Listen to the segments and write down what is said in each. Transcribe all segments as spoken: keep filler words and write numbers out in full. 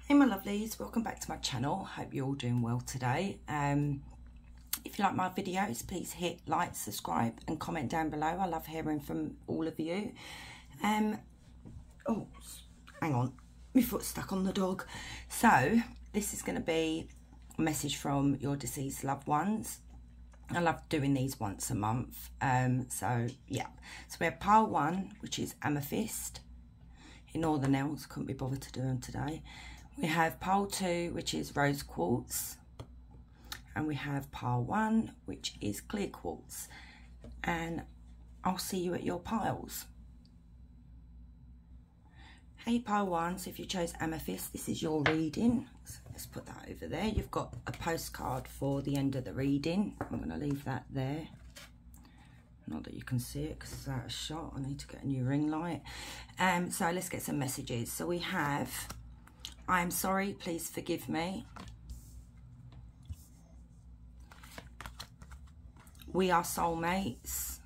Hey my lovelies, welcome back to my channel. Hope you're all doing well today. Um, if you like my videos, please hit like, subscribe and comment down below. I love hearing from all of you. Um, oh, hang on, my foot's stuck on the dog. So this is going to be a message from your deceased loved ones. I love doing these once a month. Um, so yeah, so we have pile one, which is amethyst. In all the nails, couldn't be bothered to do them today. We have pile two, which is rose quartz, and we have pile one, which is clear quartz. And I'll see you at your piles. Hey pile one, so if you chose amethyst, this is your reading. So let's put that over there. You've got a postcard for the end of the reading. I'm going to leave that there. Not that you can see it because it's out of shot. I need to get a new ring light. Um, so let's get some messages. So we have, I am sorry, please forgive me. We are soulmates.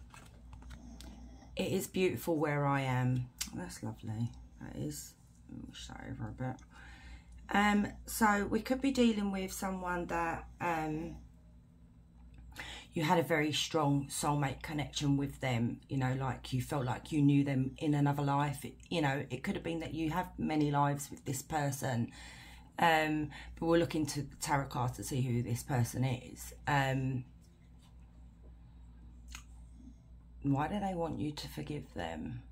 It is beautiful where I am. That's lovely. That is. Push that over a bit. Um, so we could be dealing with someone that um, you had a very strong soulmate connection with them. You know, like you felt like you knew them in another life. It, you know, it could have been that you have many lives with this person. Um, but we're looking to the tarot cards to see who this person is. Um, why do they want you to forgive them?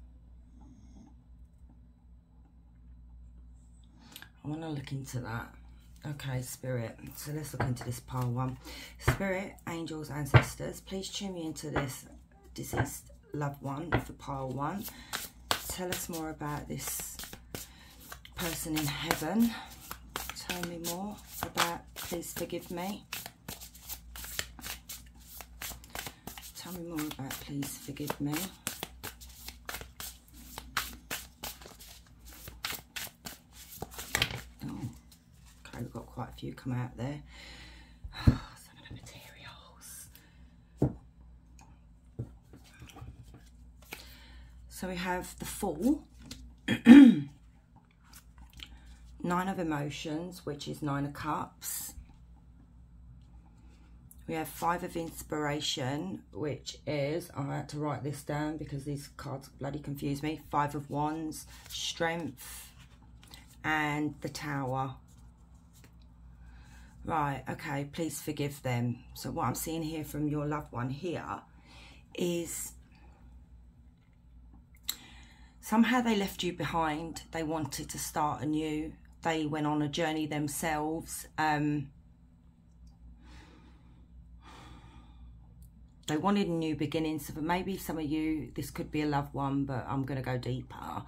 I want to look into that. Okay, Spirit. So let's look into this pile one. Spirit, angels, ancestors, please tune me into this deceased loved one for pile one. Tell us more about this person in heaven. Tell me more about please forgive me. Tell me more about please forgive me. We've got quite a few come out there. Some of the materials. So we have the Fool. Nine of Emotions, which is Nine of Cups. We have Five of Inspiration, which is, I had to write this down because these cards bloody confuse me. Five of Wands, Strength, and the Tower. Right, okay, please forgive them. So what I'm seeing here from your loved one here is somehow they left you behind. They wanted to start anew. They went on a journey themselves. Um, they wanted a new beginning. So for maybe some of you, this could be a loved one, but I'm going to go deeper.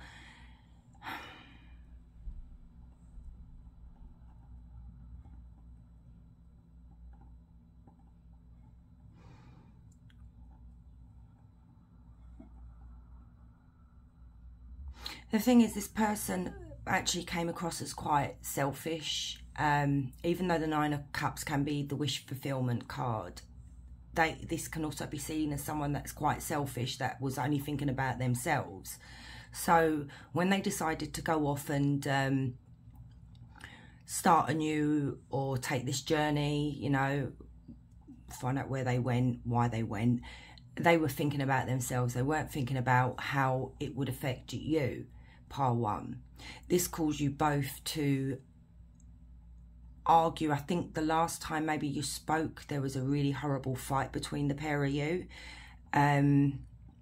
The thing is, this person actually came across as quite selfish. Um, even though the Nine of Cups can be the wish fulfillment card, they this can also be seen as someone that's quite selfish, that was only thinking about themselves. So when they decided to go off and um, start anew or take this journey, you know, find out where they went, why they went, they were thinking about themselves. They weren't thinking about how it would affect you. Pile one. This caused you both to argue. I think the last time maybe you spoke, there was a really horrible fight between the pair of you. Um,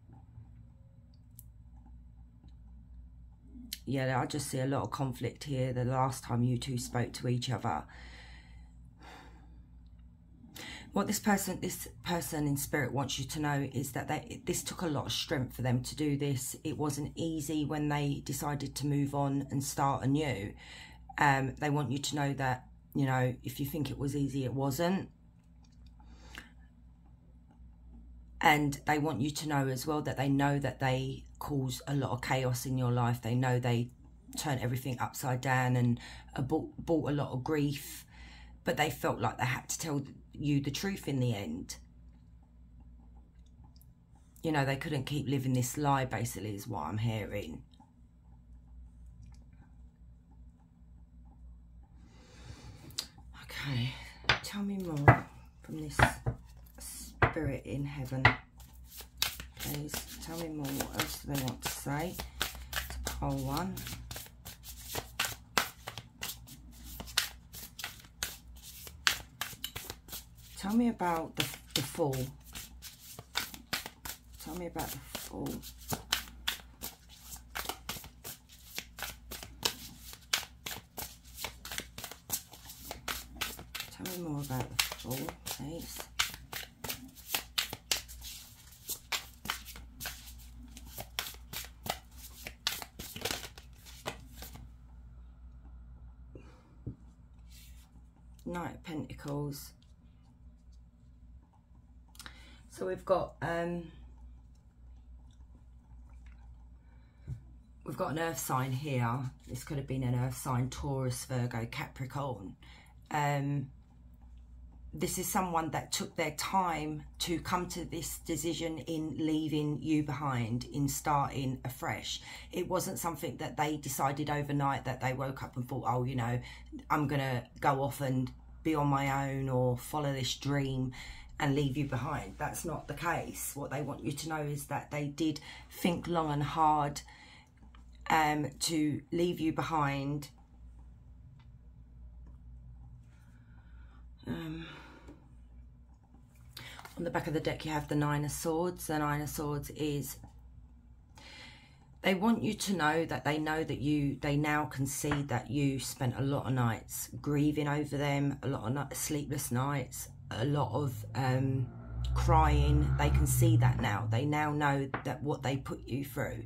yeah, I just see a lot of conflict here the last time you two spoke to each other. What this person, this person in spirit wants you to know is that they, this took a lot of strength for them to do this. It wasn't easy when they decided to move on and start anew. Um, they want you to know that, you know, if you think it was easy, it wasn't. And they want you to know as well that they know that they cause a lot of chaos in your life. They know they turn everything upside down and uh, brought, brought a lot of grief. But they felt like they had to tell you the truth in the end. You know, they couldn't keep living this lie, basically, is what I'm hearing. tell me more from this spirit in heaven, please. Tell me more. What else do they want to say to pile one? Tell me about the, the fall. Tell me about the fall. Tell me more about the fall, please. Knight of Pentacles. So we've got um, we've got an earth sign here. This could have been an earth sign: Taurus, Virgo, Capricorn. Um, this is someone that took their time to come to this decision in leaving you behind, in starting afresh. It wasn't something that they decided overnight, that they woke up and thought, oh, you know, I'm gonna go off and be on my own or follow this dream and leave you behind. That's not the case. What they want you to know is that they did think long and hard um, to leave you behind. Um, on the back of the deck you have the Nine of Swords. The Nine of Swords is, they want you to know that they know that you, they now can see that you spent a lot of nights grieving over them, a lot of night, sleepless nights, a lot of um, crying. They can see that now. They now know that what they put you through.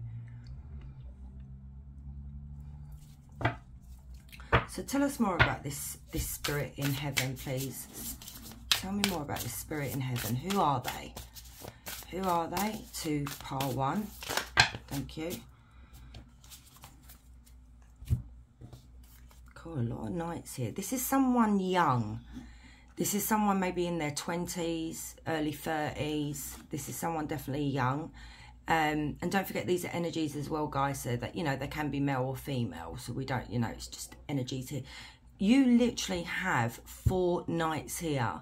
So tell us more about this, this spirit in heaven, please. Tell me more about this spirit in heaven. Who are they? Who are they? To pile one. Thank you. Cool, a lot of knights here. This is someone young. This is someone maybe in their twenties, early thirties. This is someone definitely young. Um, and don't forget, these are energies as well, guys, so that, you know, they can be male or female. So we don't, you know, it's just energies here. You literally have four knights here.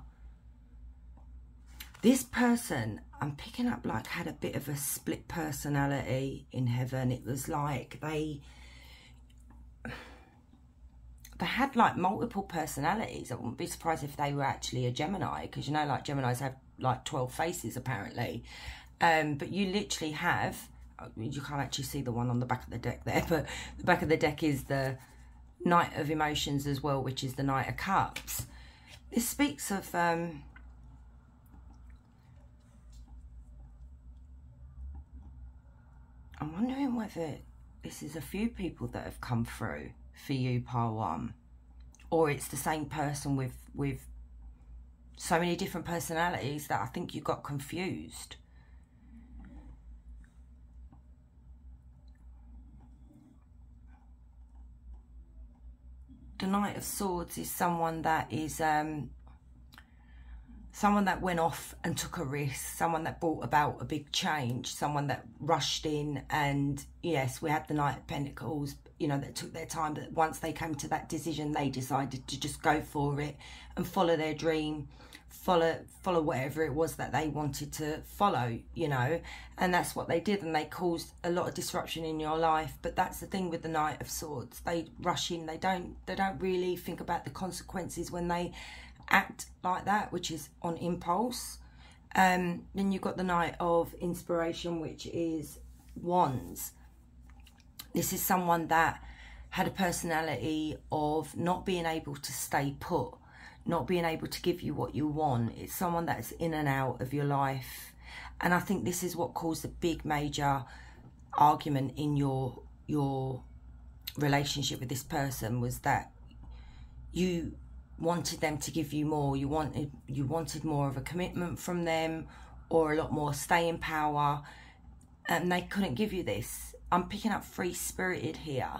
This person, I'm picking up, like, had a bit of a split personality in heaven. It was like they... They had like multiple personalities. I wouldn't be surprised if they were actually a Gemini, because you know, like, Geminis have like twelve faces apparently. Um, but you literally have, you can't actually see the one on the back of the deck there, but the back of the deck is the Knight of Emotions as well, which is the Knight of Cups. This speaks of um, I'm wondering whether this is a few people that have come through for you, pile one, or it's the same person with with so many different personalities that I think you got confused. The Knight of Swords is someone that is um someone that went off and took a risk, someone that brought about a big change, someone that rushed in. And yes, we had the Knight of Pentacles, you know, that took their time, but once they came to that decision, they decided to just go for it and follow their dream, follow follow whatever it was that they wanted to follow, you know. And that's what they did, and they caused a lot of disruption in your life. But that's the thing with the Knight of Swords, they rush in, they don't they don't really think about the consequences when they act like that, which is on impulse. Um then you've got the Knight of Inspiration, which is Wands. This is someone that had a personality of not being able to stay put, not being able to give you what you want. It's someone that's in and out of your life. And I think this is what caused a big major argument in your your relationship with this person, was that you wanted them to give you more. You wanted you wanted more of a commitment from them, or a lot more staying power, and they couldn't give you this. I'm picking up free-spirited here.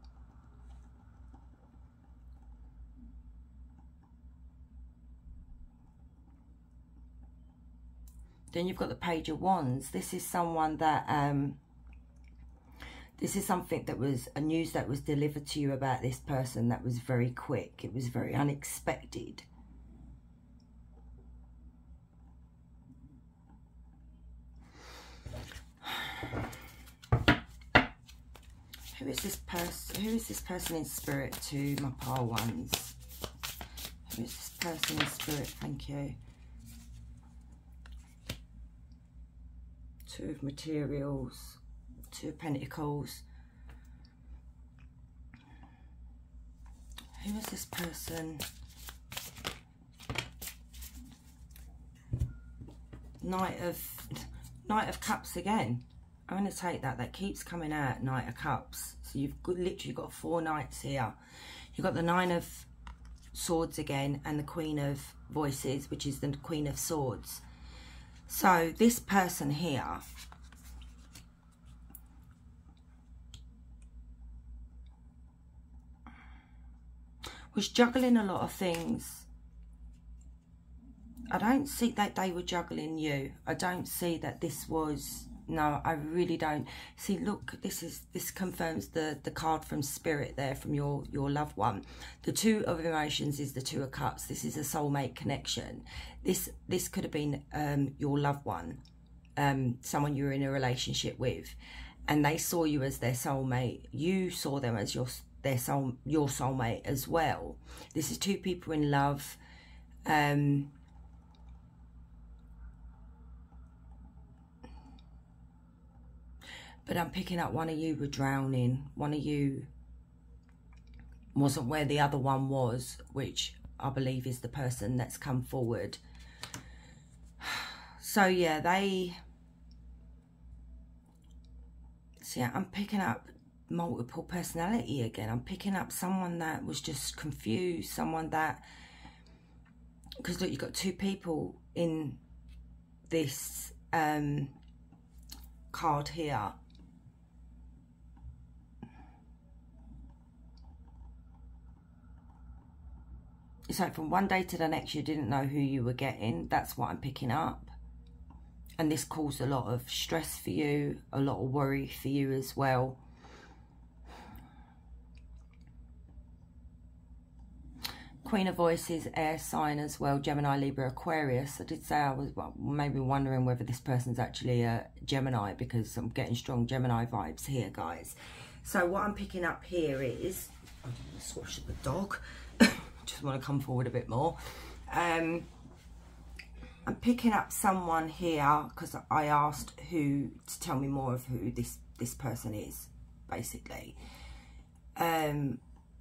Then you've got the Page of Wands. This is someone that, um, this is something that was, a news that was delivered to you about this person that was very quick. It was very unexpected. Who is this person? Who is this person in spirit to my pile ones? Who is this person in spirit? Thank you. Two of materials, two of pentacles. Who is this person? Knight of Knight of Cups again. I'm going to take that. That keeps coming out, Knight of Cups. So you've got, literally got four knights here. You've got the Nine of Swords again and the Queen of Voices, which is the Queen of Swords. So this person here was juggling a lot of things. I don't see that they were juggling you. I don't see that this was, no, I really don't. See, look, this is this confirms the the card from Spirit there, from your your loved one. The Two of Emotions is the Two of Cups. This is a soulmate connection. This this could have been um your loved one, um someone you were in a relationship with, and they saw you as their soulmate. You saw them as your their soul your soulmate as well. This is two people in love. um But I'm picking up one of you were drowning. One of you wasn't where the other one was, which I believe is the person that's come forward. So, yeah, they... See, I'm picking up multiple personality again. I'm picking up someone that was just confused. Someone that... Because, look, you've got two people in this um, card here. It's like from one day to the next, you didn't know who you were getting. That's what I'm picking up. And this caused a lot of stress for you, a lot of worry for you as well. Queen of Voices, air sign as well, Gemini, Libra, Aquarius. I did say I was maybe wondering whether this person's actually a Gemini, because I'm getting strong Gemini vibes here, guys. So what I'm picking up here is... I don't want to squash the dog. Just want to come forward a bit more. Um, I'm picking up someone here because I asked who to tell me more of who this this person is, basically. Um,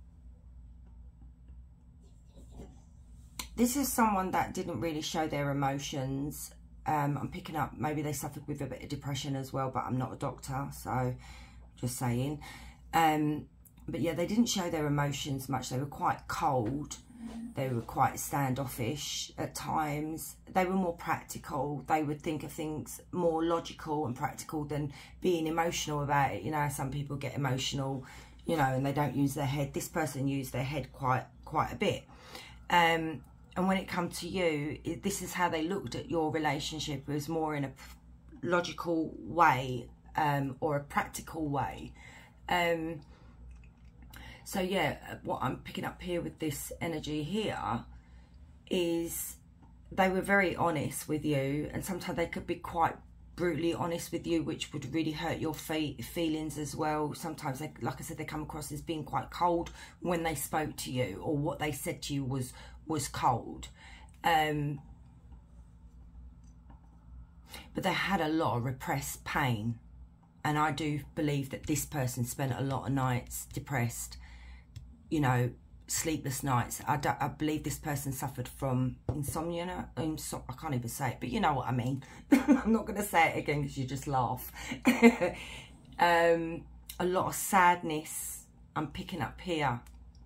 this is someone that didn't really show their emotions. Um, I'm picking up maybe they suffered with a bit of depression as well, but I'm not a doctor, so just saying. Um, But yeah, they didn't show their emotions much. They were quite cold. They were quite standoffish at times. They were more practical. They would think of things more logical and practical than being emotional about it. You know, some people get emotional, you know, and they don't use their head. This person used their head quite quite a bit. Um, and when it comes to you, it, this is how they looked at your relationship. It was more in a logical way um, or a practical way. Um, So, yeah, what I'm picking up here with this energy here is they were very honest with you, and sometimes they could be quite brutally honest with you, which would really hurt your fe feelings as well. Sometimes, they, like I said, they come across as being quite cold when they spoke to you, or what they said to you was, was cold. Um, but they had a lot of repressed pain, and I do believe that this person spent a lot of nights depressed, you know, sleepless nights. I, do, I believe this person suffered from insomnia. Inso I can't even say it, but you know what I mean. I'm not going to say it again because you just laugh. um, a lot of sadness I'm picking up here.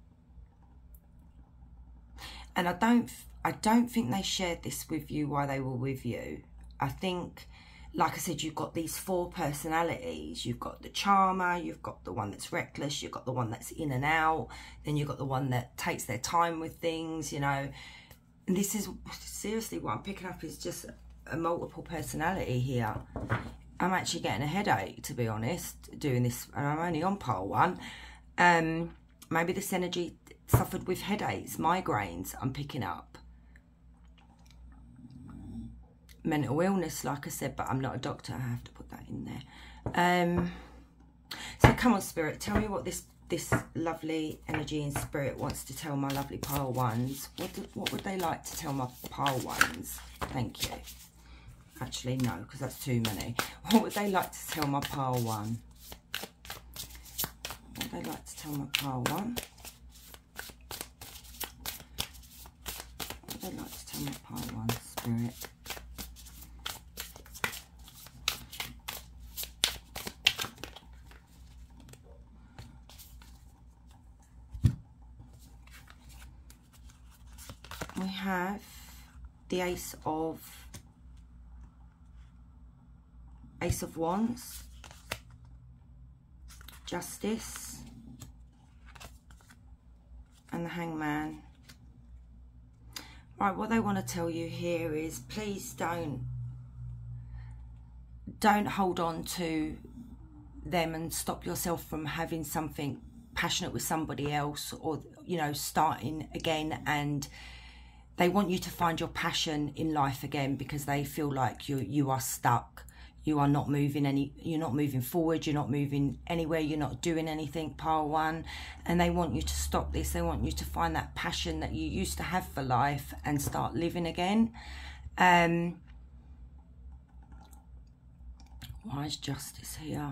And I don't, I don't think they shared this with you while they were with you. I think... Like I said, you've got these four personalities. You've got the charmer, you've got the one that's reckless, you've got the one that's in and out, then you've got the one that takes their time with things, you know. And this is, seriously, what I'm picking up is just a multiple personality here. I'm actually getting a headache, to be honest, doing this, and I'm only on pile one. Um, maybe this energy suffered with headaches, migraines, I'm picking up. Mental illness, like I said, but I'm not a doctor. I have to put that in there. Um, so come on, Spirit, tell me what this this lovely energy and spirit wants to tell my lovely pile ones. What, do, what would they like to tell my pile ones? Thank you. Actually, no, because that's too many. What would they like to tell my pile one? What would they like to tell my pile one? What would they like to tell my pile one, Spirit? We have the Ace of Ace of Wands, Justice, and the Hangman. Right, what they want to tell you here is please don't don't hold on to them and stop yourself from having something passionate with somebody else, or, you know, starting again. And they want you to find your passion in life again, because they feel like you you are stuck. You are not moving any, you're not moving forward, you're not moving anywhere, you're not doing anything, pile one. And they want you to stop this. They want you to find that passion that you used to have for life and start living again. Um, why is Justice here?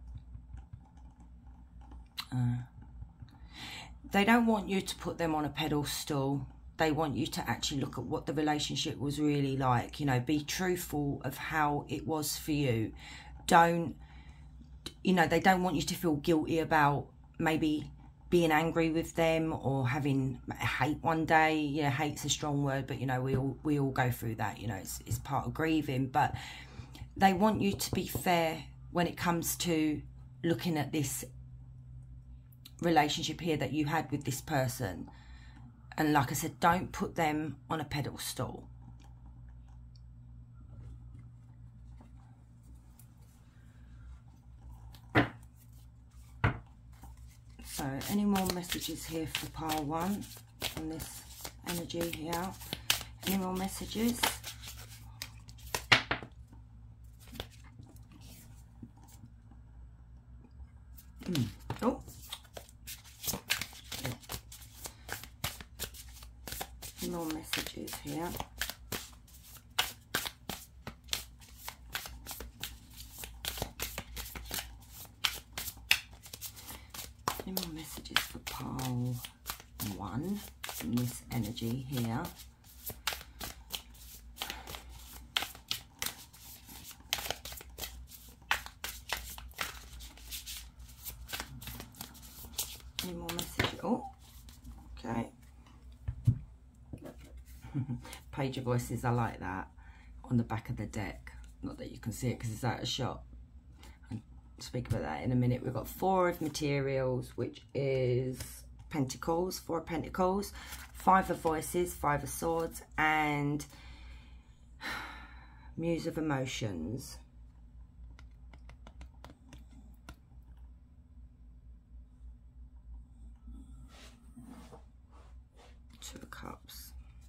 Uh, they don't want you to put them on a pedestal. They want you to actually look at what the relationship was really like. You know, be truthful of how it was for you. Don't, you know, they don't want you to feel guilty about maybe being angry with them or having hate one day. You know, hate's a strong word, but, you know, we all, we all go through that. You know, it's, it's part of grieving. But they want you to be fair when it comes to looking at this relationship here that you had with this person. And like I said, don't put them on a pedestal. So, any more messages here for pile one on this energy here? Any more messages? Mm. Oh. More messages here. Any more messages for pile one in this energy here? Any more messages? Oh, okay. Page of Voices, I like that on the back of the deck. Not that you can see it because it's out of shot. I'll speak about that in a minute. We've got Four of Materials, which is Pentacles, Four of Pentacles, Five of Voices, Five of Swords, and Muse of Emotions. Two of Cups.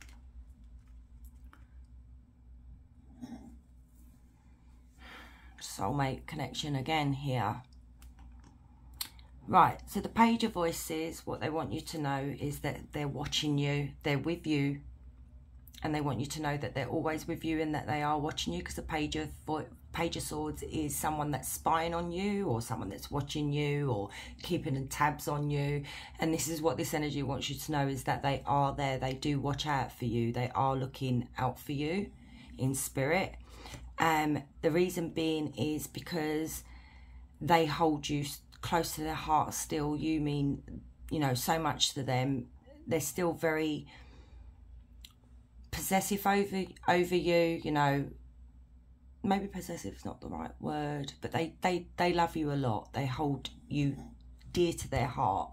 Soulmate connection again here. Right, so the Page of Voices, what they want you to know is that they're watching you, they're with you, and they want you to know that they're always with you and that they are watching you, because the Page of Vo Page of Swords is someone that's spying on you, or someone that's watching you, or keeping tabs on you. And this is what this energy wants you to know, is that they are there, they do watch out for you, they are looking out for you in spirit. Um, the reason being is because they hold you close to their heart still. You mean, you know, so much to them. They're still very possessive over over you, you know. Maybe possessive is not the right word, but they, they, they love you a lot. They hold you dear to their heart.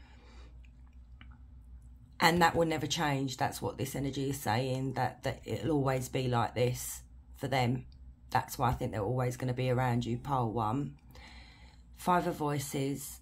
And that will never change. That's what this energy is saying, that, that it'll always be like this for them. That's why I think they're always going to be around you, pile one. Five of Voices.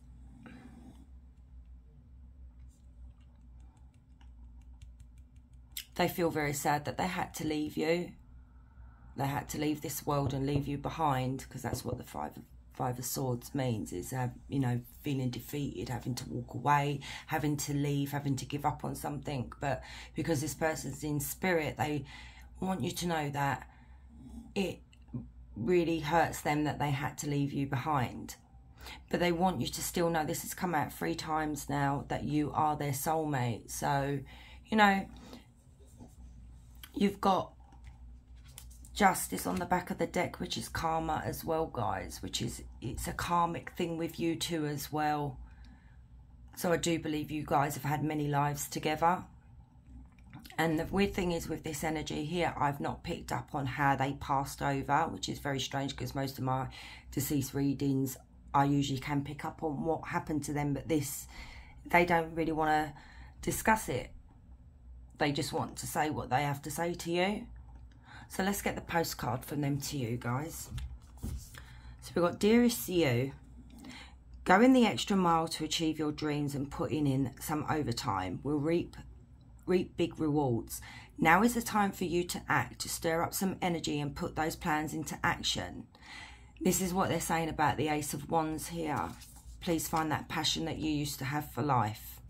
They feel very sad that they had to leave you. They had to leave this world and leave you behind, because that's what the five of, Five of Swords means is, uh, you know, feeling defeated, having to walk away, having to leave, having to give up on something. But because this person's in spirit, they want you to know that it really hurts them that they had to leave you behind. But they want you to still know, this has come out three times now, that you are their soulmate. So, you know, you've got Justice on the back of the deck, which is karma as well, guys, which is, it's a karmic thing with you two as well. So I do believe you guys have had many lives together. And the weird thing is with this energy here, I've not picked up on how they passed over, which is very strange because most of my deceased readings, I usually can pick up on what happened to them. But this, they don't really want to discuss it. They just want to say what they have to say to you. So let's get the postcard from them to you, guys. So we've got, dearest you, going the extra mile to achieve your dreams and putting in some overtime will reap reap big rewards. Now is the time for you to act, to stir up some energy and put those plans into action. This is what they're saying about the Ace of Wands here. Please find that passion that you used to have for life.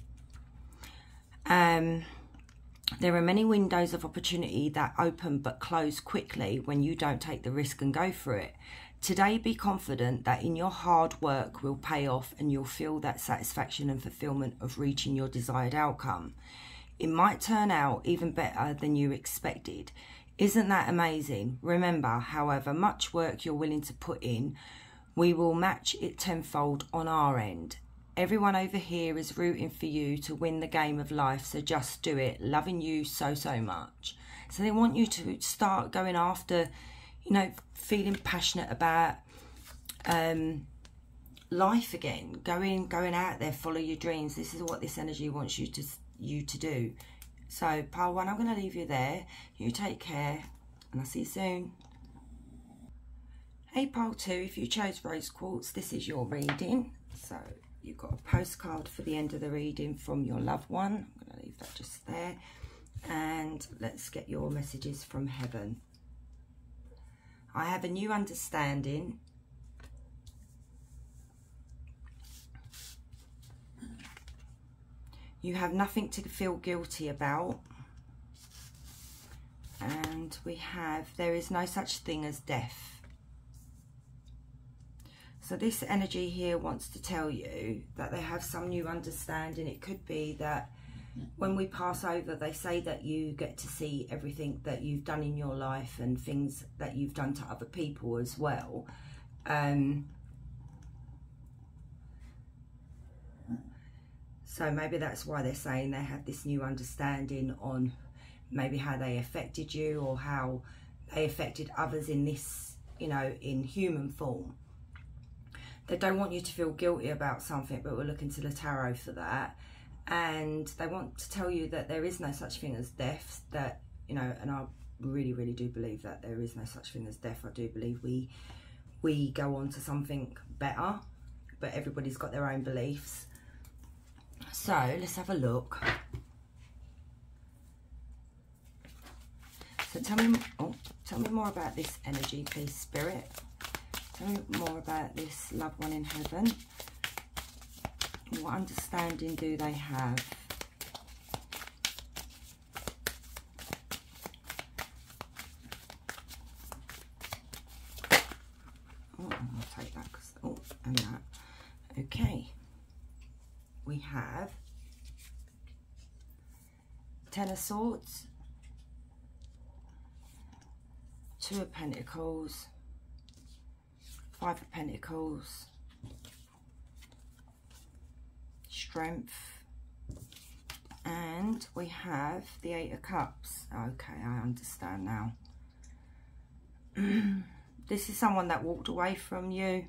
Um... There are many windows of opportunity that open but close quickly when you don't take the risk and go for it. Today, be confident that in your hard work will pay off and you'll feel that satisfaction and fulfillment of reaching your desired outcome. It might turn out even better than you expected. Isn't that amazing? Remember, however much work you're willing to put in, we will match it tenfold on our end. Everyone over here is rooting for you to win the game of life, so just do it. Loving you so, so much. So they want you to start going after, you know, feeling passionate about um, life again. Going going out there, follow your dreams. This is what this energy wants you to, you to do. So, pile one, I'm going to leave you there. You take care, and I'll see you soon. Hey, pile two, if you chose rose quartz, this is your reading. So you've got a postcard for the end of the reading from your loved one. I'm going to leave that just there. And let's get your messages from heaven. I have a new understanding. You have nothing to feel guilty about. And we have, there is no such thing as death. So this energy here wants to tell you that they have some new understanding. It could be that when we pass over, they say that you get to see everything that you've done in your life and things that you've done to other people as well. Um, so maybe that's why they're saying they have this new understanding on maybe how they affected you or how they affected others in this, you know, in human form. They don't want you to feel guilty about something, but we're looking to the tarot for that. And they want to tell you that there is no such thing as death, that, you know, and I really, really do believe that there is no such thing as death. I do believe we, we go on to something better, but everybody's got their own beliefs. So let's have a look. So tell me, oh, tell me more about this energy, please, Spirit. Tell me more about this loved one in heaven. What understanding do they have? Oh, I'll take that because, oh, and that. Okay. We have Ten of Swords, Two of Pentacles, Five of Pentacles, Strength, and we have the Eight of Cups. Okay, I understand now. This is someone that walked away from you.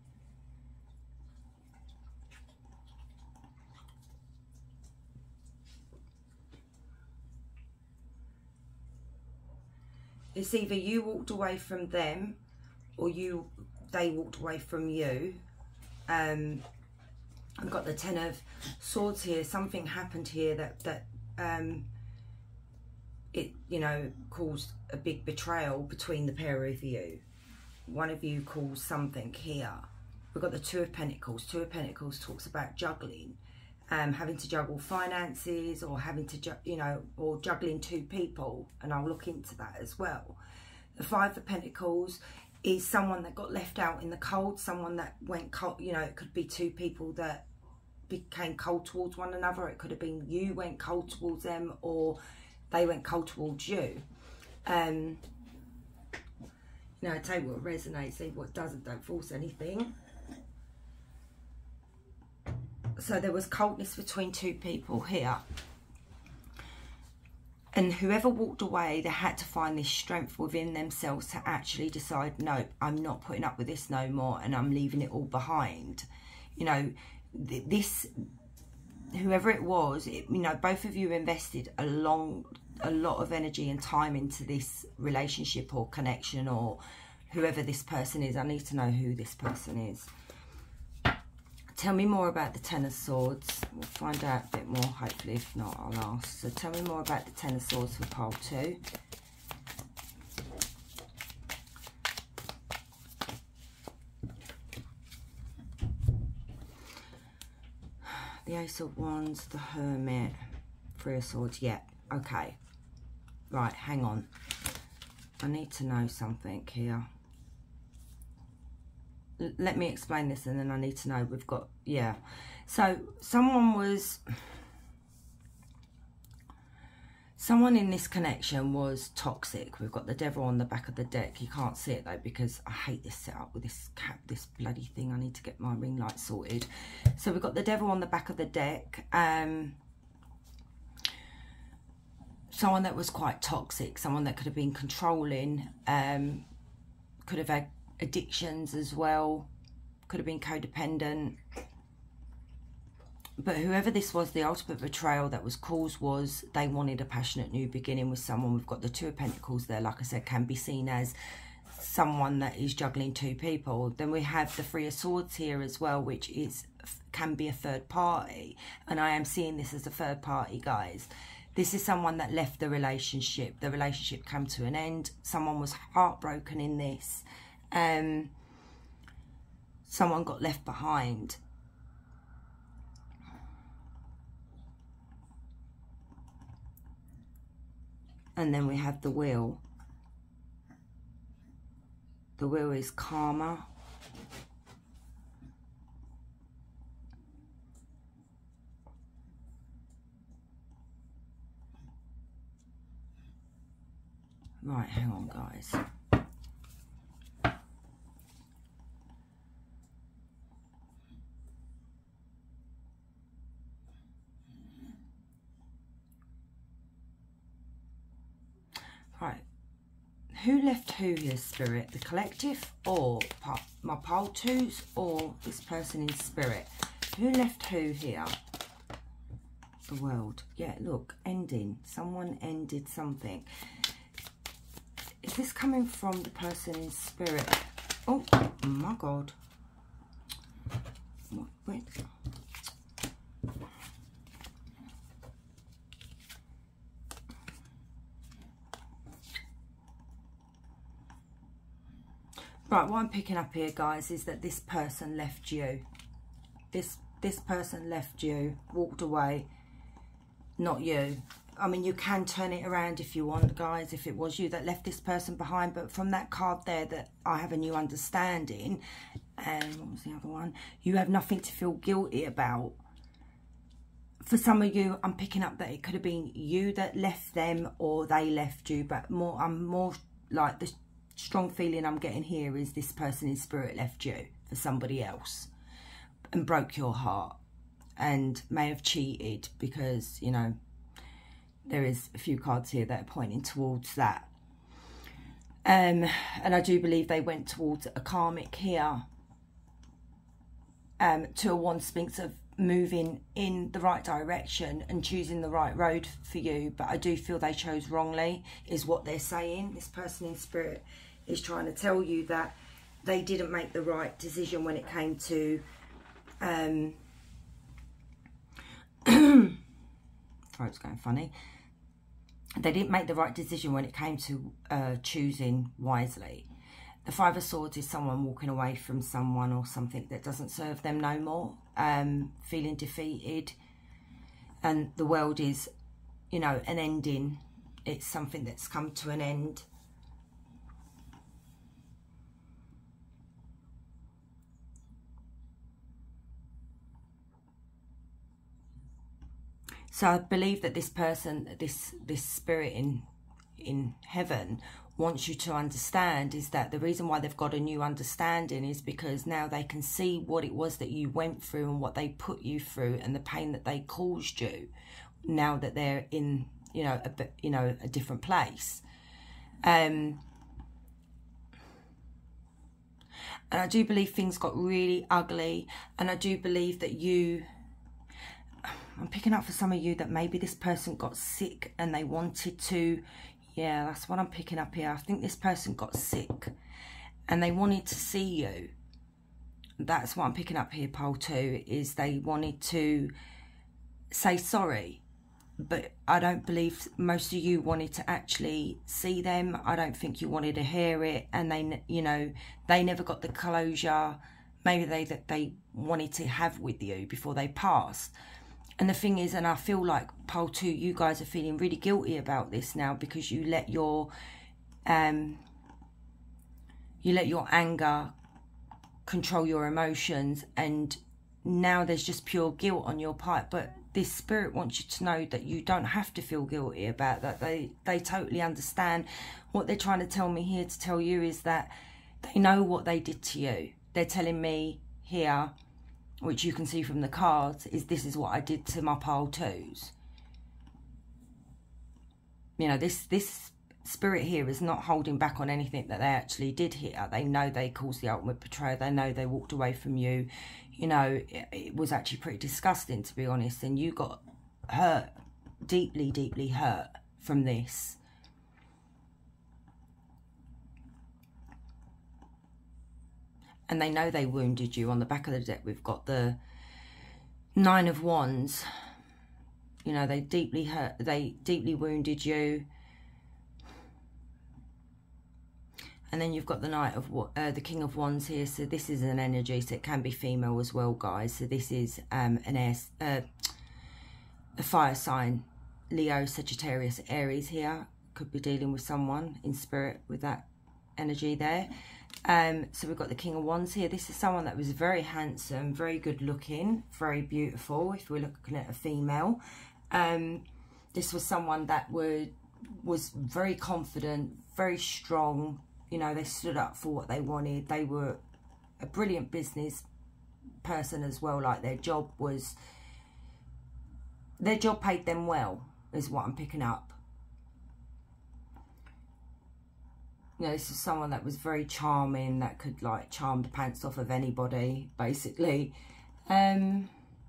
It's either you walked away from them or you they walked away from you. Um, I've got the Ten of Swords here. Something happened here that, that um, it, you know, caused a big betrayal between the pair of you. One of you caused something here. we've got the Two of Pentacles. Two of Pentacles talks about juggling, um, having to juggle finances, or having to, ju you know, or juggling two people, and I'll look into that as well. The Five of Pentacles is someone that got left out in the cold, someone that went cold, you know, it could be two people that became cold towards one another. It could have been you went cold towards them, or they went cold towards you. Um, you know, take what resonates, see what doesn't, don't force anything. So there was coldness between two people here. And whoever walked away, they had to find this strength within themselves to actually decide, no, I'm not putting up with this no more, and I'm leaving it all behind. You know, th this, whoever it was, it, you know, both of you invested a long, a lot of energy and time into this relationship or connection, or whoever this person is. I need to know who this person is. Tell me more about the Ten of Swords. We'll find out a bit more, hopefully. If not, I'll ask. So tell me more about the Ten of Swords for pile two. The Ace of Wands, the Hermit, Three of Swords. Yeah, okay. Right, hang on. I need to know something here. Let me explain this, and then I need to know. We've got, yeah. So someone was, someone in this connection was toxic. We've got the Devil on the back of the deck. You can't see it though, because I hate this setup with this cap, this bloody thing. I need to get my ring light sorted. So we've got the Devil on the back of the deck. Um, someone that was quite toxic. Someone that could have been controlling. Um, could have had addictions as well, could have been codependent. But whoever this was, the ultimate betrayal that was caused was they wanted a passionate new beginning with someone. We've got the Two of Pentacles there, like I said, can be seen as someone that is juggling two people. Then we have the Three of Swords here as well, which is can be a third party, and I am seeing this as a third party, guys. This is someone that left the relationship. The relationship came to an end. Someone was heartbroken in this. Um, someone got left behind. And then we have the Wheel. The Wheel is karma. Right, hang on, guys. Right, who left who here, Spirit? The collective, or my pile twos, or this person in Spirit? Who left who here? The World. Yeah, look, ending. Someone ended something. Is this coming from the person in Spirit? Oh, my God. What, wait. Right, what I'm picking up here, guys, is that this person left you. This this person left you, walked away, not you. I mean, you can turn it around if you want, guys, if it was you that left this person behind. But from that card there, that I have a new understanding. And what was the other one? You have nothing to feel guilty about. For some of you, I'm picking up that it could have been you that left them, or they left you. But more, I'm more like the strong feeling I'm getting here is this person in Spirit left you for somebody else and broke your heart, and may have cheated, because, you know, there is a few cards here that are pointing towards that. Um, and I do believe they went towards a karmic here. Um, Two of Wands speaks of moving in the right direction and choosing the right road for you, but I do feel they chose wrongly, is what they're saying. This person in Spirit is trying to tell you that they didn't make the right decision when it came to um throat's going funny. They didn't make the right decision when it came to uh choosing wisely. The Five of Swords is someone walking away from someone or something that doesn't serve them no more, um, feeling defeated. And the world is, you know, an ending. It's something that's come to an end. So I believe that this person, this this spirit in in heaven wants you to understand is that the reason why they've got a new understanding is because now they can see what it was that you went through and what they put you through and the pain that they caused you. Now that they're in, you know, a you know a different place. Um, and I do believe things got really ugly, and I do believe that you. I'm picking up for some of you that maybe this person got sick and they wanted to, yeah, that's what I'm picking up here. I think this person got sick and they wanted to see you. That's what I'm picking up here, pole two, is they wanted to say sorry. But I don't believe most of you wanted to actually see them. I don't think you wanted to hear it. And they, you know, they never got the closure maybe they that they wanted to have with you before they passed. And the thing is, and I feel like pole two, you guys are feeling really guilty about this now because you let your um you let your anger control your emotions, and now there's just pure guilt on your part. But this spirit wants you to know that you don't have to feel guilty about that. They they totally understand. What they're trying to tell me here to tell you is that they know what they did to you. They're telling me here, which you can see from the cards, is this is what I did to my pole twos. You know, this this spirit here is not holding back on anything that they actually did here. They know they caused the ultimate betrayal. They know they walked away from you. You know, it, it was actually pretty disgusting, to be honest. And you got hurt, deeply, deeply hurt from this. And they know they wounded you. On the back of the deck, we've got the Nine of Wands. You know, they deeply hurt, they deeply wounded you. And then you've got the Knight of uh, the King of Wands here. So this is an energy, so it can be female as well, guys. So this is um, an air, uh, a fire sign, Leo, Sagittarius, Aries here. Could be dealing with someone in spirit with that energy there. Um, so we've got the King of Wands here. This is someone that was very handsome, very good looking, very beautiful, if we're looking at a female. Um, this was someone that would, was very confident, very strong. You know, they stood up for what they wanted. They were a brilliant business person as well. Like their job was, their job paid them well, is what I'm picking up. You know, this is someone that was very charming, that could like charm the pants off of anybody, basically. Um,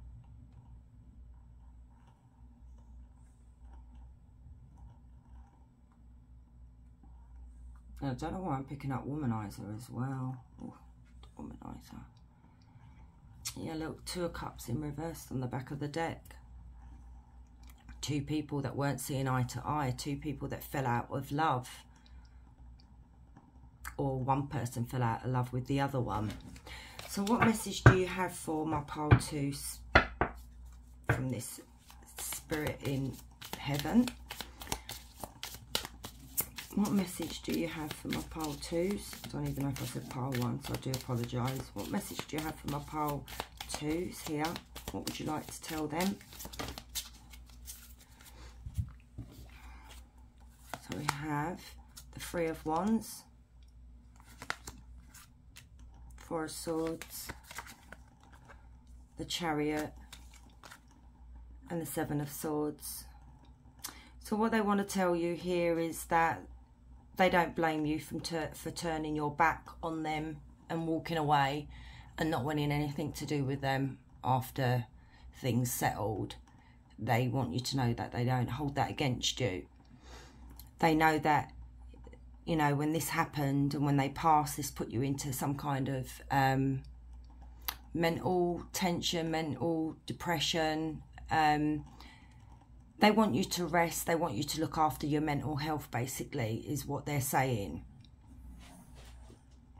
I don't know why I'm picking up womanizer as well. Ooh, womanizer. Yeah, look, Two of Cups in reverse on the back of the deck. Two people that weren't seeing eye to eye. Two people that fell out of love. Or one person fell out of love with the other one. So what message do you have for my pole twos from this spirit in heaven? What message do you have for my pole twos? I don't even know if I said pole one, so I do apologise. What message do you have for my pole twos here? What would you like to tell them? So we have the Three of Wands, Four of Swords, the Chariot, and the Seven of Swords. So what they want to tell you here is that they don't blame you from tur for turning your back on them and walking away and not wanting anything to do with them after things settled. They want you to know that they don't hold that against you. They know that, you know, when this happened and when they passed, this put you into some kind of um, mental tension, mental depression. Um, they want you to rest. They want you to look after your mental health, basically, is what they're saying.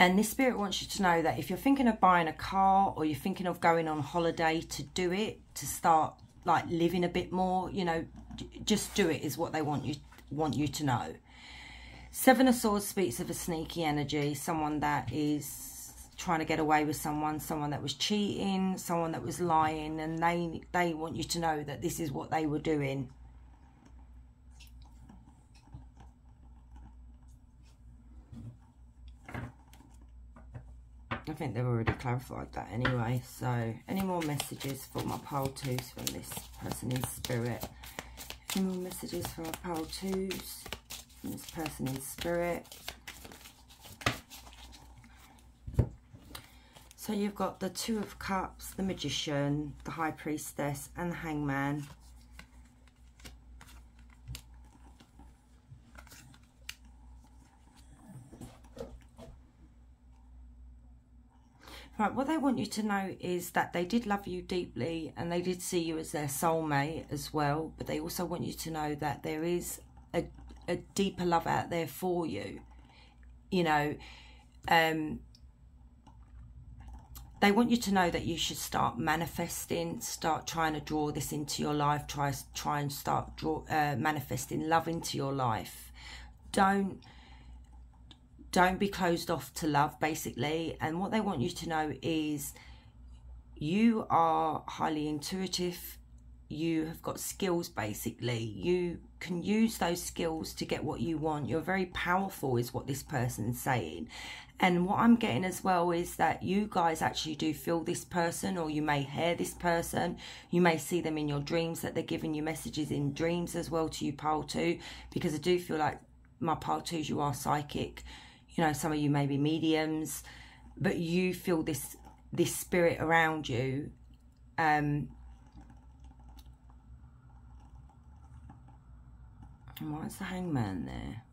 And this spirit wants you to know that if you're thinking of buying a car or you're thinking of going on holiday, to do it, to start like living a bit more, you know, just do it is what they want you want you to know. Seven of Swords speaks of a sneaky energy, someone that is trying to get away with someone, someone that was cheating, someone that was lying, and they they want you to know that this is what they were doing. I think they've already clarified that anyway. So, any more messages for my pile twos from this person in spirit? Any more messages for my pile twos from this person in spirit? So you've got the Two of Cups, the Magician, the High Priestess, and the Hangman. Right, what they want you to know is that they did love you deeply and they did see you as their soulmate as well. But they also want you to know that there is a, a deeper love out there for you. You know, um, they want you to know that you should start manifesting, start trying to draw this into your life, try, try and start draw, uh, manifesting love into your life. Don't... Don't be closed off to love, basically. And what they want you to know is you are highly intuitive. You have got skills, basically. You can use those skills to get what you want. You're very powerful is what this person's saying. And what I'm getting as well is that you guys actually do feel this person, or you may hear this person. You may see them in your dreams, that they're giving you messages in dreams as well to you, pile two. Because I do feel like my pile twos, you are psychic. You know, some of you may be mediums, but you feel this this spirit around you. Um, and why is the Hangman there?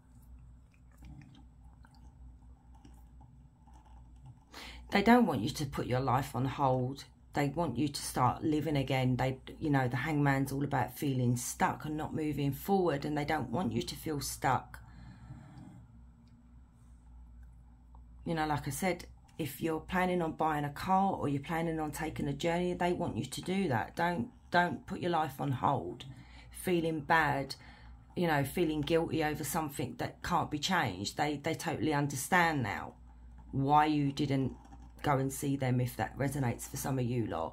They don't want you to put your life on hold. They want you to start living again. They, you know, the Hangman's all about feeling stuck and not moving forward, and they don't want you to feel stuck. You know, like I said, if you're planning on buying a car or you're planning on taking a journey, they want you to do that. Don't don't put your life on hold, feeling bad, you know, feeling guilty over something that can't be changed. They they totally understand now why you didn't go and see them, if that resonates for some of you lot.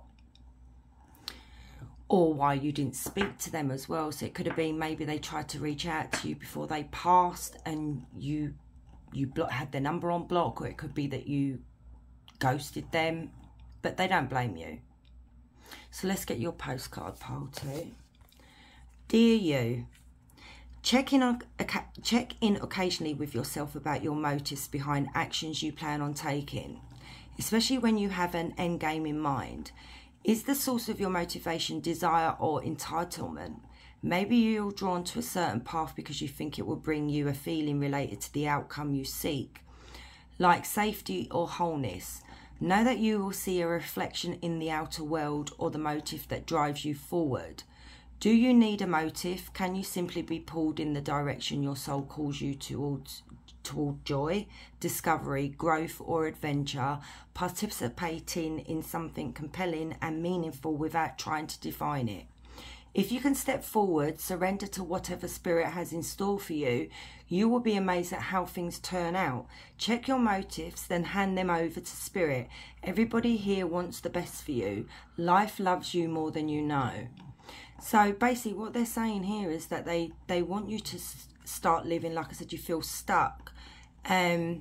Or why you didn't speak to them as well. So it could have been maybe they tried to reach out to you before they passed and you... you had their number on block, or it could be that you ghosted them, but they don't blame you. So let's get your postcard pile two. Dear you, check in, on, check in occasionally with yourself about your motives behind actions you plan on taking, especially when you have an end game in mind. Is the source of your motivation desire or entitlement? Maybe you're drawn to a certain path because you think it will bring you a feeling related to the outcome you seek, like safety or wholeness. Know that you will see a reflection in the outer world or the motive that drives you forward. Do you need a motive? Can you simply be pulled in the direction your soul calls you towards, toward joy, discovery, growth or adventure, participating in something compelling and meaningful without trying to define it? If you can step forward, surrender to whatever spirit has in store for you, you will be amazed at how things turn out. Check your motives, then hand them over to spirit. Everybody here wants the best for you. Life loves you more than you know. So basically what they're saying here is that they, they want you to start living, like I said, you feel stuck. Um...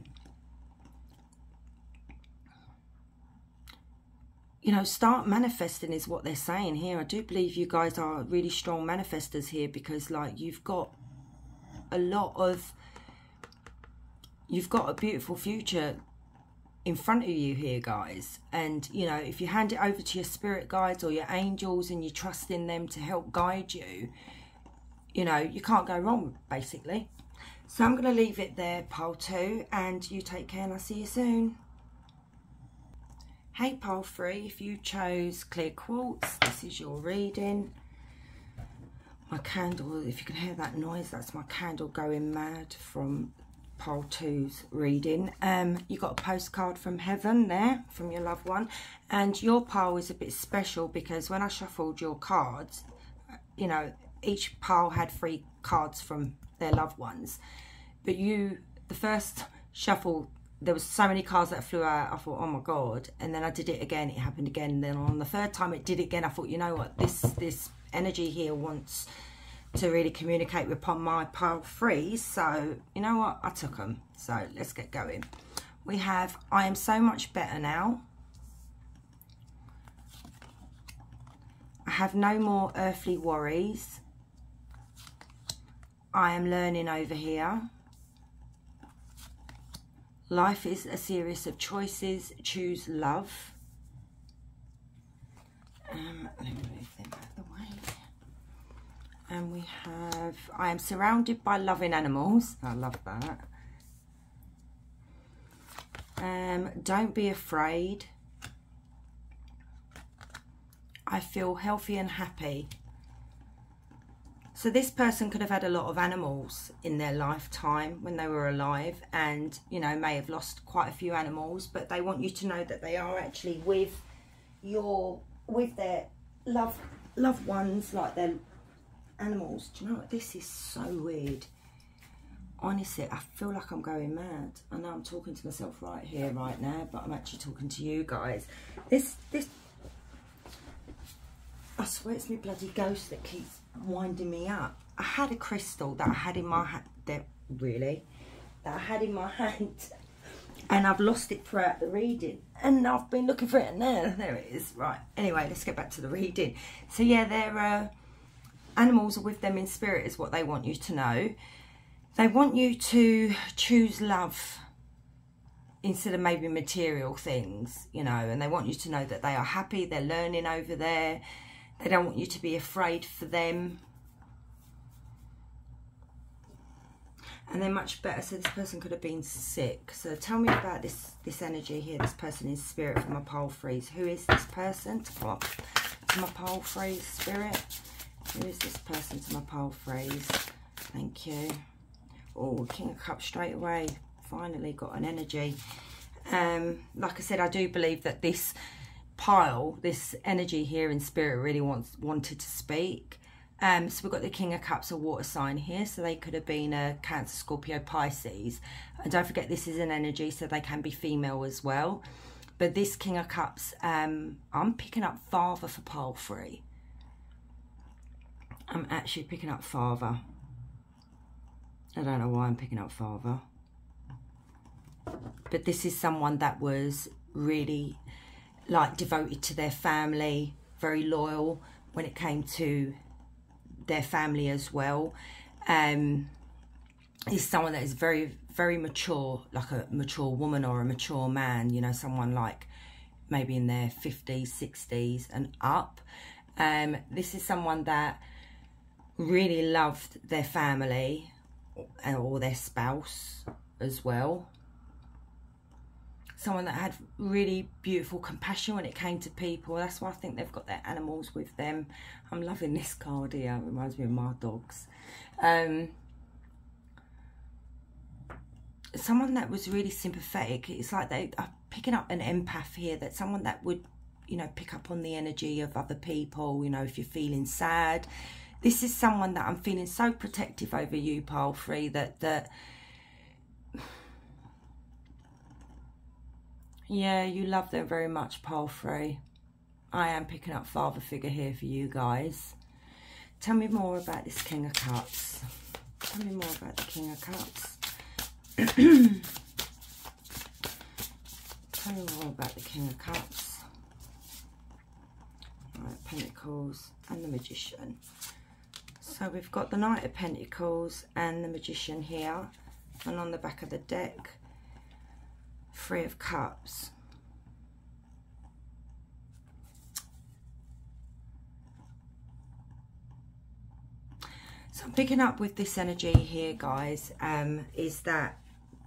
You know, start manifesting is what they're saying here. I do believe you guys are really strong manifestors here, because like you've got a lot of, you've got a beautiful future in front of you here, guys. And, you know, if you hand it over to your spirit guides or your angels and you trust in them to help guide you, you know, you can't go wrong, basically. So I'm going to leave it there, pile two, and you take care and I'll see you soon. Hey pile three, if you chose clear quartz, this is your reading. My candle, if you can hear that noise, that's my candle going mad from pile two's reading. Um, you got a postcard from heaven there, from your loved one. And your pile is a bit special because when I shuffled your cards, you know, each pile had three cards from their loved ones. But you, the first shuffle, there was so many cards that flew out. I thought, oh my God. And then I did it again. It happened again. And then on the third time it did it again. I thought, you know what, this, this energy here wants to really communicate with my pile three. So, you know what, I took them. So let's get going. We have, I am so much better now. I have no more earthly worries. I am learning over here. Life is a series of choices. Choose love. Um, let me move them out of the way. And we have, I am surrounded by loving animals. I love that. Um, don't be afraid. I feel healthy and happy. So this person could have had a lot of animals in their lifetime when they were alive, and, you know, may have lost quite a few animals, but they want you to know that they are actually with your, with their love, loved ones, like their animals. Do you know what? This is so weird. Honestly, I feel like I'm going mad. I know I'm talking to myself right here, right now, but I'm actually talking to you guys. This, this, I swear it's my bloody ghost that keeps winding me up. I had a crystal that I had in my hand, that, really, that I had in my hand, and I've lost it throughout the reading, and I've been looking for it, and there, there it is. Right, anyway, let's get back to the reading. So yeah, they're, uh, animals are with them in spirit is what they want you to know. They want you to choose love instead of maybe material things, you know, and they want you to know that they are happy, they're learning over there. They don't want you to be afraid for them. And they're much better. So this person could have been sick. So tell me about this, this energy here, this person in spirit from my pile threes. Who is this person? To come up to my pile threes spirit. Who is this person to my pile threes? Thank you. Oh, King of Cups straight away. Finally got an energy. Um, like I said, I do believe that this pile, this energy here in spirit really wants wanted to speak. Um, so we've got the King of Cups, a water sign here. So they could have been a Cancer, Scorpio, Pisces. And don't forget, this is an energy, so they can be female as well. But this King of Cups, um, I'm picking up father for pile three. I'm actually picking up father. I don't know why I'm picking up father. But this is someone that was really, like, devoted to their family, very loyal when it came to their family as well. Um, is someone that is very, very mature, like a mature woman or a mature man, you know, someone like maybe in their fifties, sixties and up. Um, this is someone that really loved their family or their spouse as well. Someone that had really beautiful compassion when it came to people. That's why I think they've got their animals with them. I'm loving this card here. It reminds me of my dogs. Um, someone that was really sympathetic. It's like they are picking up an empath here. That someone that would, you know, pick up on the energy of other people. You know, if you're feeling sad. This is someone that I'm feeling so protective over you, pile three, that... that yeah, you love them very much, pile three. I am picking up father figure here for you guys. Tell me more about this King of Cups. Tell me more about the King of Cups. Tell me more about the King of Cups. Right, Pentacles and the Magician. So we've got the Knight of Pentacles and the Magician here. And on the back of the deck, Three of Cups. So I'm picking up with this energy here, guys, um, is that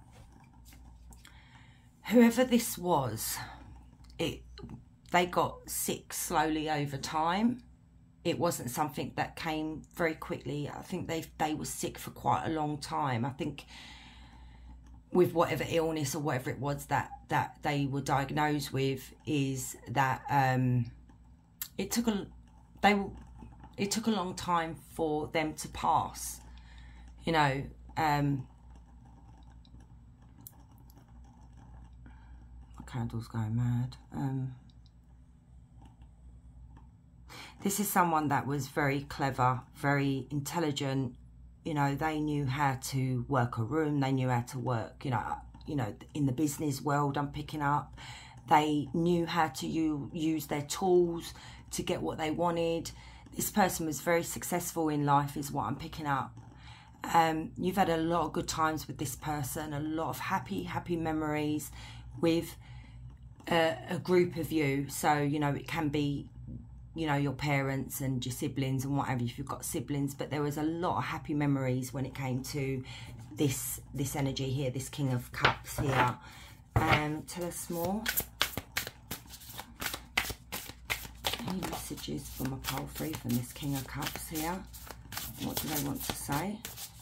whoever this was, it they got sick slowly over time. It wasn't something that came very quickly. I think they they were sick for quite a long time. I think with whatever illness or whatever it was that that they were diagnosed with, is that um it took a they it took a long time for them to pass, you know. um my candle's going mad. um this is someone that was very clever, very intelligent. You know, they knew how to work a room. They knew how to work, you know, you know, in the business world I'm picking up. They knew how to u use their tools to get what they wanted. This person was very successful in life is what I'm picking up. Um, you've had a lot of good times with this person, a lot of happy, happy memories with a, a group of you. So, you know, it can be, you know, your parents and your siblings and whatever, if you've got siblings. But there was a lot of happy memories when it came to this this energy here, this King of Cups here. Um, tell us more. Any messages from a pole free from this King of Cups here? What do they want to say?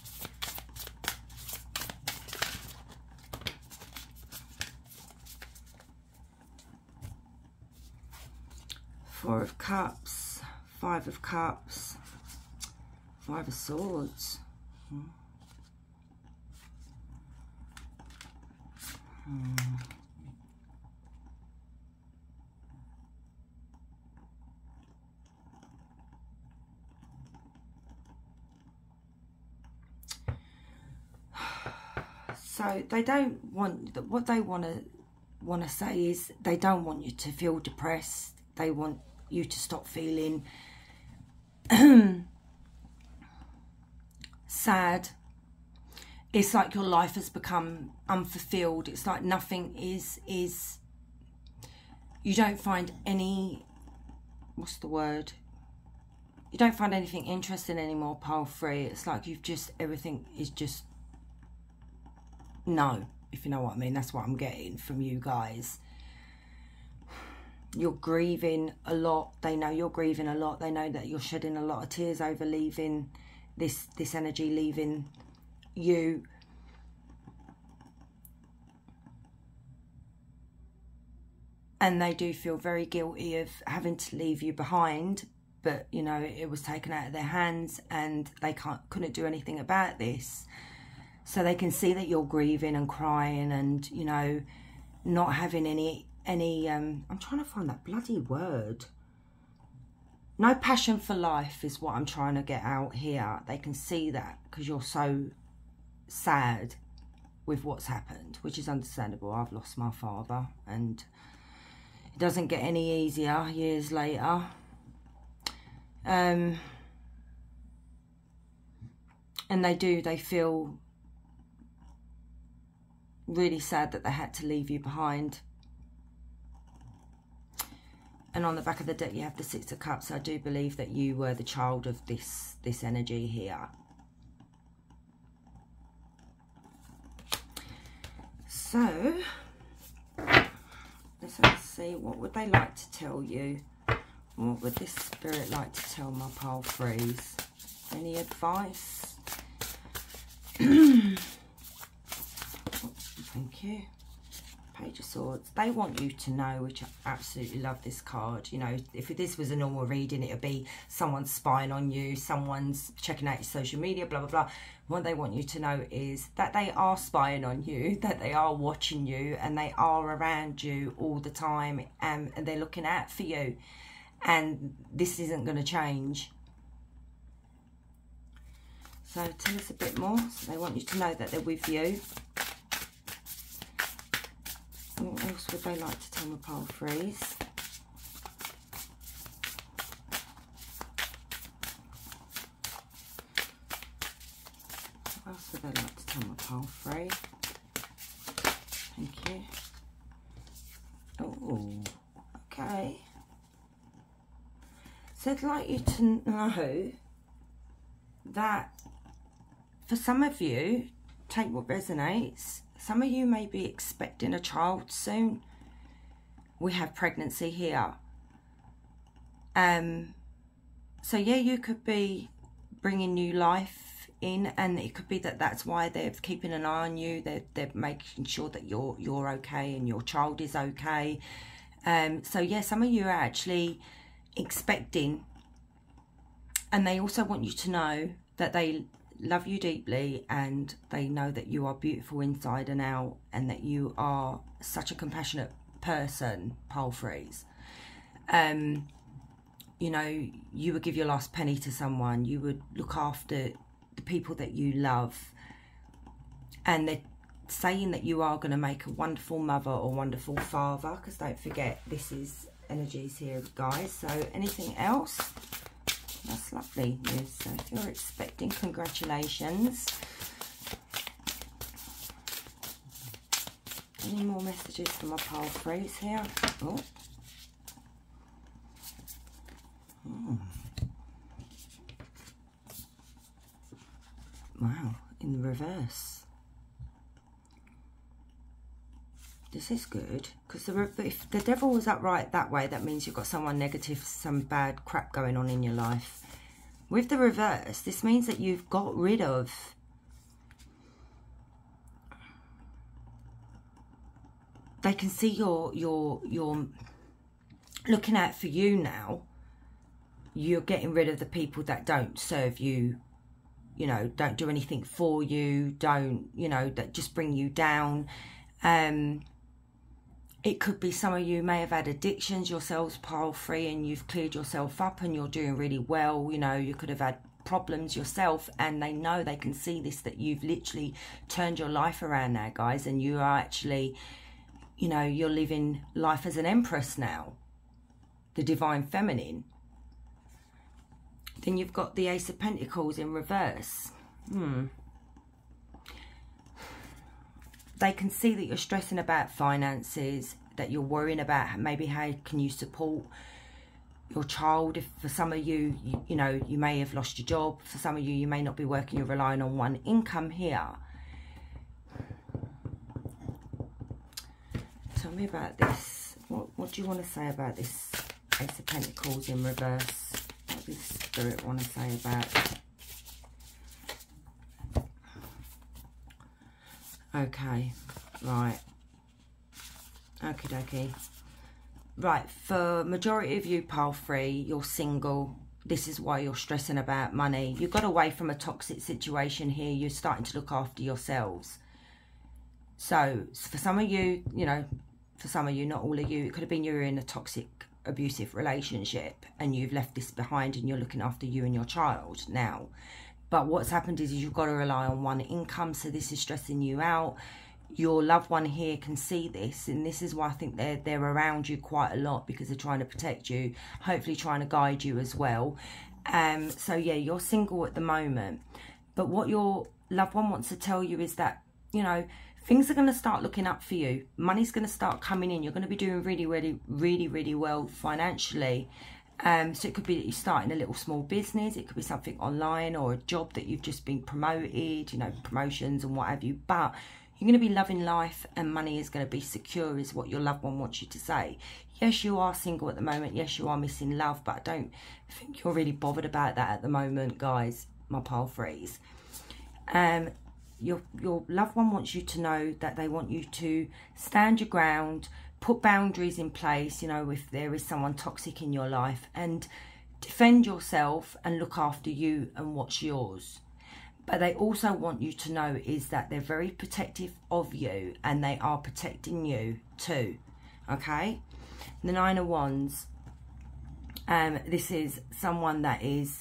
Four of Cups, Five of Cups, Five of Swords. Hmm. Hmm. So they don't want, what they want to want to say is they don't want you to feel depressed. They want you to stop feeling sad. It's like your life has become unfulfilled. It's like nothing is, is, you don't find any, what's the word? You don't find anything interesting anymore, pole three. It's like you've just, everything is just, no, if you know what I mean. That's what I'm getting from you guys. You're grieving a lot. They know you're grieving a lot. They know that you're shedding a lot of tears over leaving this this energy, leaving you. And they do feel very guilty of having to leave you behind, but you know, it was taken out of their hands and they can't couldn't do anything about this. So they can see that you're grieving and crying and, you know, not having any any um I'm trying to find that bloody word. No passion for life is what I'm trying to get out here. They can see that because you're so sad with what's happened, which is understandable. I've lost my father and it doesn't get any easier years later. Um and they do, they feel really sad that they had to leave you behind. And on the back of the deck you have the Six of Cups. I do believe that you were the child of this this energy here. So let's see, what would they like to tell you? What would this spirit like to tell my pole threes? Any advice? Thank you. Page of Swords. They want you to know, which I absolutely love this card. You know, if this was a normal reading, it would be someone's spying on you, someone's checking out your social media, blah, blah, blah. What they want you to know is that they are spying on you, that they are watching you, and they are around you all the time, and, and they're looking out for you. And this isn't going to change. So tell us a bit more. So they want you to know that they're with you. What else would they like to tell my pole threes? What else would they like to tell my pole three? Thank you. Oh, okay. So I'd like you to know that for some of you, take what resonates. Some of you may be expecting a child soon. We have pregnancy here. Um, so yeah, you could be bringing new life in, and it could be that that's why they're keeping an eye on you. They're, they're making sure that you're you're okay and your child is okay. Um, so yeah, some of you are actually expecting, and they also want you to know that they love you deeply, and they know that you are beautiful inside and out, and that you are such a compassionate person, pole threes. Um, you know, you would give your last penny to someone. You would look after the people that you love. And they're saying that you are going to make a wonderful mother or wonderful father. Because don't forget, this is energies here, guys. So anything else? That's lovely news. So if you're expecting, congratulations. Any more messages from my pole threes here? Oh. Oh. Wow, in the reverse. This is good, because the, if the devil was upright that way, that means you've got someone negative, some bad crap going on in your life. With the reverse, this means that you've got rid of they can see your your your looking out for you now. You're getting rid of the people that don't serve you, you know, don't do anything for you, don't, you know, that just bring you down. Um, it could be some of you may have had addictions yourselves, pile three, and you've cleared yourself up and you're doing really well. You know, you could have had problems yourself, and they know, they can see this, that you've literally turned your life around now, guys, and you are actually, you know, you're living life as an empress now, the divine feminine. Then you've got the Ace of Pentacles in reverse. Hmm. They can see that you're stressing about finances, that you're worrying about maybe how can you support your child. If for some of you, you, you know, you may have lost your job. For some of you, you may not be working, you're relying on one income here. Tell me about this. What, what do you want to say about this Ace of Pentacles in reverse? What does Spirit want to say about it? Okay, right. Okie dokie. Right, for majority of you, pile three, you're single. This is why you're stressing about money. You got away from a toxic situation here. You're starting to look after yourselves. So, for some of you, you know, for some of you, not all of you, it could have been you're in a toxic, abusive relationship and you've left this behind and you're looking after you and your child now. But what's happened is, is you've got to rely on one income, so this is stressing you out. Your loved one here can see this, and this is why I think they're, they're around you quite a lot, because they're trying to protect you, hopefully trying to guide you as well. Um, so yeah, you're single at the moment. But what your loved one wants to tell you is that, you know, things are going to start looking up for you. Money's going to start coming in. You're going to be doing really, really, really, really well financially. Um, so it could be that you're starting a little small business. It could be something online or a job that you've just been promoted, you know, promotions and what have you. But you're going to be loving life and money is going to be secure, is what your loved one wants you to say. Yes, you are single at the moment. Yes, you are missing love, but I don't think you're really bothered about that at the moment, guys, my pile threes. Um, your, your loved one wants you to know that they want you to stand your ground, put boundaries in place, you know, if there is someone toxic in your life, and defend yourself and look after you and what's yours. But they also want you to know is that they're very protective of you, and they are protecting you too, okay? The Nine of Wands, um, this is someone that is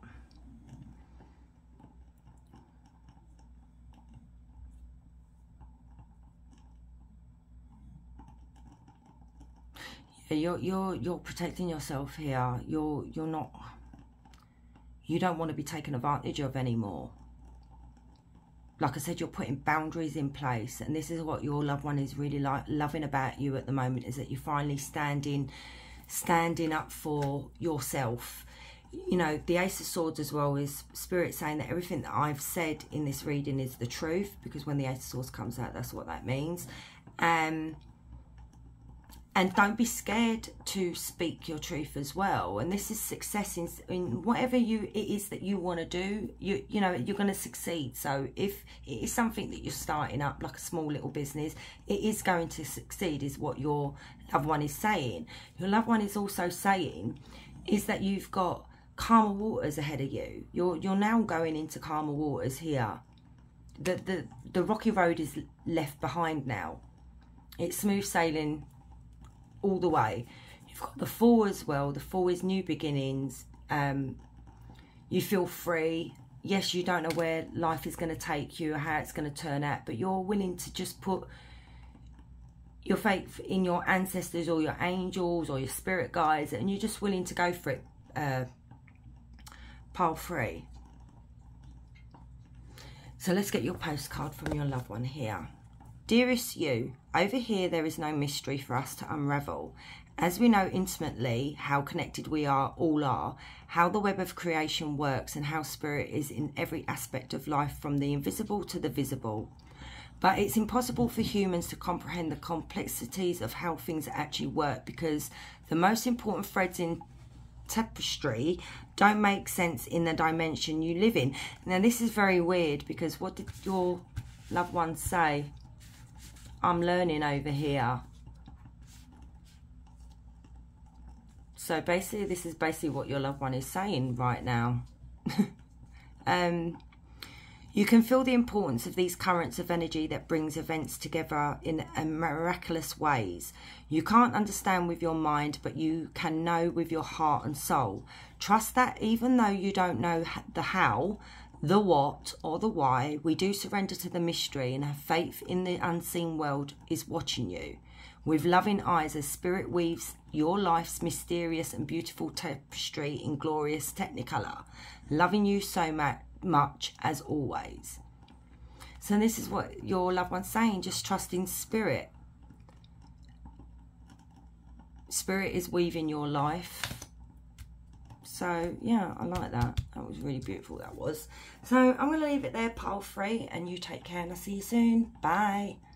You're you're you're protecting yourself here. You're you're not. You don't want to be taken advantage of anymore. Like I said, you're putting boundaries in place, and this is what your loved one is really like loving about you at the moment, is that you're finally standing, standing up for yourself. You know, the Ace of Swords as well is Spirit saying that everything that I've said in this reading is the truth, because when the Ace of Swords comes out, that's what that means. Um. And don't be scared to speak your truth as well. And this is success in, in whatever you it is that you want to do. You you know, you're going to succeed. So if it is something that you're starting up, like a small little business, it is going to succeed, is what your loved one is saying. Your loved one is also saying is that you've got calmer waters ahead of you. You're you're now going into calmer waters here. The the the rocky road is left behind now. It's smooth sailing all the way. You've got the Four as well. The Four is new beginnings. Um, you feel free. Yes, you don't know where life is going to take you or how it's going to turn out, but you're willing to just put your faith in your ancestors or your angels or your spirit guides, and you're just willing to go for it. Uh, pile three. So let's get your postcard from your loved one here. Dearest you, over here there is no mystery for us to unravel. As we know intimately how connected we are, all are, how the web of creation works and how spirit is in every aspect of life from the invisible to the visible. But it's impossible for humans to comprehend the complexities of how things actually work, because the most important threads in tapestry don't make sense in the dimension you live in. Now this is very weird, because what did your loved one say? I'm learning over here. So basically this is basically what your loved one is saying right now. um, you can feel the importance of these currents of energy that brings events together in a miraculous ways. You can't understand with your mind, but you can know with your heart and soul. Trust that even though you don't know the how, the what or the why, we do surrender to the mystery and have faith in the unseen world is watching you with loving eyes as spirit weaves your life's mysterious and beautiful tapestry in glorious technicolor, loving you so much as always. So this is what your loved one's saying. Just trust in spirit. Spirit is weaving your life. So, yeah, I like that. That was really beautiful, that was. So, I'm going to leave it there, pile three, and you take care, and I'll see you soon. Bye.